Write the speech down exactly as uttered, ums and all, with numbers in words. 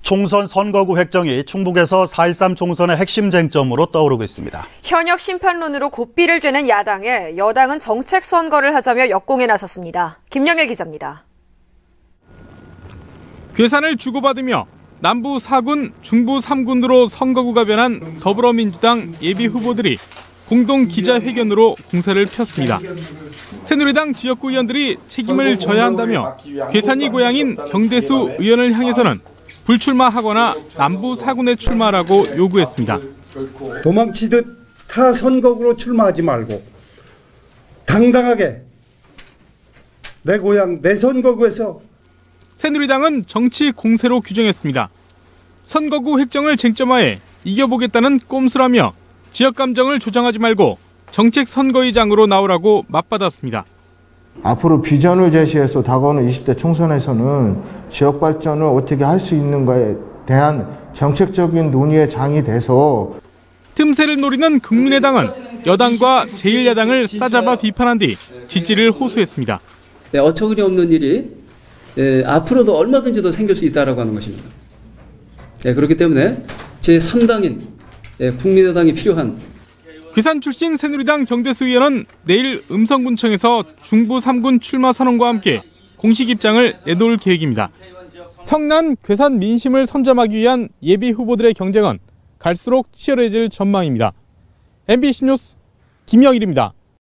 총선 선거구 획정이 충북에서 사 일삼 총선의 핵심 쟁점으로 떠오르고 있습니다. 현역 심판론으로 고삐를 쬐는 야당에 여당은 정책 선거를 하자며 역공에 나섰습니다. 김영일 기자입니다. 괴산을 주고받으며 남부 사 군, 중부 삼 군으로 선거구가 변한 더불어민주당 예비 후보들이 공동 기자회견으로 공세를 폈습니다. 새누리당 지역구 의원들이 책임을 져야 한다며 괴산이 고향인 정대수 의원을 향해서는 불출마하거나 남부 사 군에 출마라고 요구했습니다. 도망치듯 타 선거구로 출마하지 말고 당당하게 내 고향, 내 선거구에서. 새누리당은 정치 공세로 규정했습니다. 선거구 획정을 쟁점화해 이겨보겠다는 꼼수라며 지역 감정을 조장하지 말고 정책 선거의장으로 나오라고 맞받았습니다. 앞으로 비전을 제시해서 다가오는 이십 대 총선에서는 지역 발전을 어떻게 할 수 있는가에 대한 정책적인 논의의 장이 돼서 틈새를 노리는 국민의당은 여당과 제일 야당을 싸잡아 비판한 뒤 지지를 호소했습니다. 네, 어처구니 없는 일이 예, 앞으로도 얼마든지 더 생길 수 있다라고 하는 것입니다. 예, 그렇기 때문에 제삼 당인 예, 국민의당이 필요한. 괴산 출신 새누리당 정대수 의원은 내일 음성군청에서 중부 삼 군 출마 선언과 함께 공식 입장을 내놓을 계획입니다. 성난 괴산 민심을 선점하기 위한 예비 후보들의 경쟁은 갈수록 치열해질 전망입니다. 엠비씨 뉴스 김영일입니다.